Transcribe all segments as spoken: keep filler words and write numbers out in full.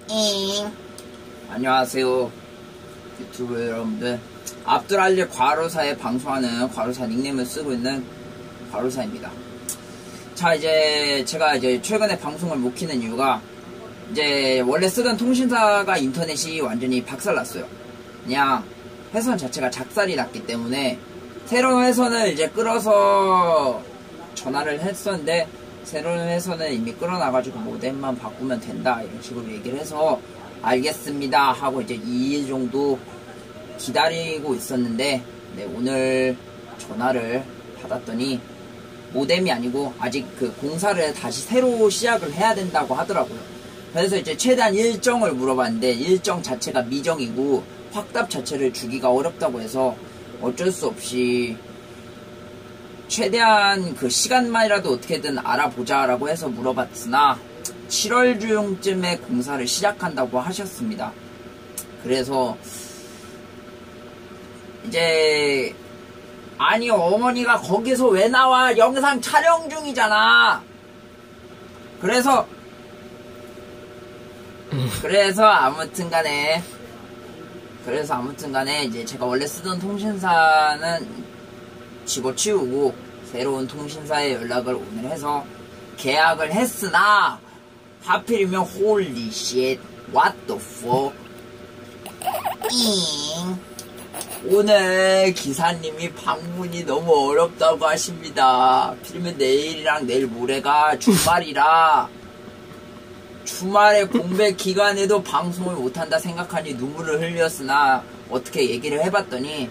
잉. 안녕하세요 유튜브 여러분들. 압둘알리 과로사에 방송하는 과로사 닉네임을 쓰고 있는 과로사입니다. 자, 이제 제가 이제 최근에 방송을 못 키는 이유가 이제 원래 쓰던 통신사가 인터넷이 완전히 박살났어요. 그냥 회선 자체가 작살이 났기 때문에 새로운 회선을 이제 끌어서 전화를 했었는데 새로운 회선은 이미 끌어나가지고 모뎀만 바꾸면 된다 이런 식으로 얘기를 해서 알겠습니다 하고 이제 이 일 정도 기다리고 있었는데 네, 오늘 전화를 받았더니 모뎀이 아니고 아직 그 공사를 다시 새로 시작을 해야 된다고 하더라고요. 그래서 이제 최대한 일정을 물어봤는데 일정 자체가 미정이고 확답 자체를 주기가 어렵다고 해서 어쩔 수 없이 최대한 그 시간만이라도 어떻게든 알아보자 라고 해서 물어봤으나 칠월 중쯤에 공사를 시작한다고 하셨습니다. 그래서 이제 아니 어머니가 거기서 왜 나와? 영상 촬영 중이잖아. 그래서 그래서 아무튼 간에 그래서 아무튼 간에 이제 제가 원래 쓰던 통신사는 집어치우고 새로운 통신사에 연락을 오늘 해서 계약을 했으나 하필이면 홀리 쉣 what the fuck 잉. 오늘 기사님이 방문이 너무 어렵다고 하십니다. 하필이면 내일이랑 내일 모레가 주말이라 주말에 공백 기간에도 방송을 못한다 생각하니 눈물을 흘렸으나 어떻게 얘기를 해봤더니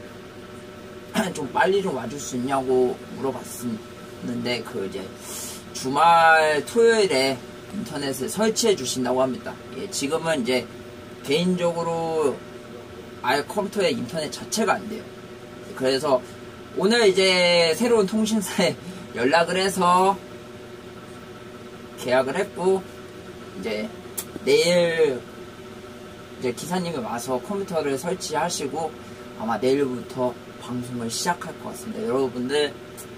좀 빨리 좀 와줄 수 있냐고 물어봤었는데 그 이제 주말 토요일에 인터넷을 설치해 주신다고 합니다. 예, 지금은 이제 개인적으로 아예 컴퓨터에 인터넷 자체가 안 돼요. 그래서 오늘 이제 새로운 통신사에 연락을 해서 계약을 했고 이제 내일 이제 기사님이 와서 컴퓨터를 설치하시고 아마 내일부터 방송을 시작할 것 같습니다. 여러분들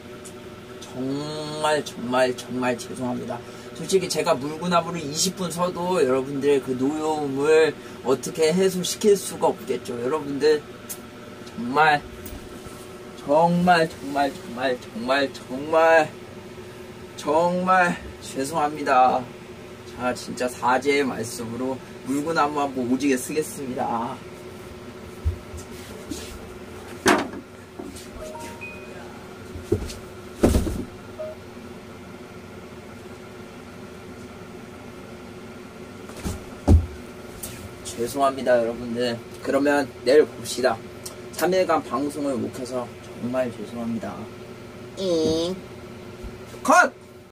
정말 정말 정말 죄송합니다. 솔직히 제가 물구나무를 이십 분 서도 여러분들의 그 노여움을 어떻게 해소시킬 수가 없겠죠. 여러분들 정말 정말 정말 정말 정말 정말 정말 죄송합니다. 자, 진짜 사죄의 말씀으로 물구나무 한번 오지게 쓰겠습니다. 죄송합니다 여러분들. 그러면 내일 봅시다. 삼 일간 방송을 못 켜서 정말 죄송합니다. 잉. 컷!